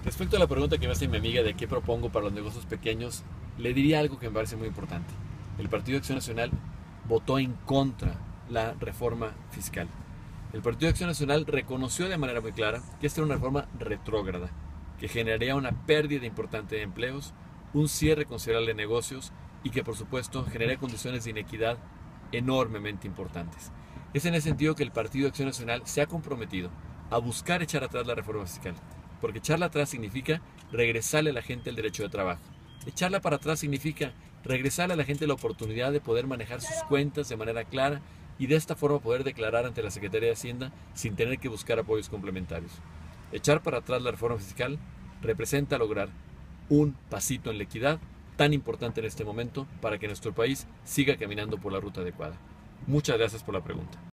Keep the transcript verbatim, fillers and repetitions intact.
Respecto a la pregunta que me hace mi amiga de qué propongo para los negocios pequeños, le diría algo que me parece muy importante. El Partido de Acción Nacional votó en contra la reforma fiscal. El Partido de Acción Nacional reconoció de manera muy clara que esta era una reforma retrógrada, que generaría una pérdida importante de empleos, un cierre considerable de negocios y que por supuesto generaría condiciones de inequidad enormemente importantes. Es en ese sentido que el Partido de Acción Nacional se ha comprometido a buscar echar atrás la reforma fiscal, porque echarla atrás significa regresarle a la gente el derecho de trabajo. Echarla para atrás significa regresarle a la gente la oportunidad de poder manejar sus cuentas de manera clara y de esta forma poder declarar ante la Secretaría de Hacienda sin tener que buscar apoyos complementarios. Echar para atrás la reforma fiscal representa lograr un pasito en la equidad tan importante en este momento para que nuestro país siga caminando por la ruta adecuada. Muchas gracias por la pregunta.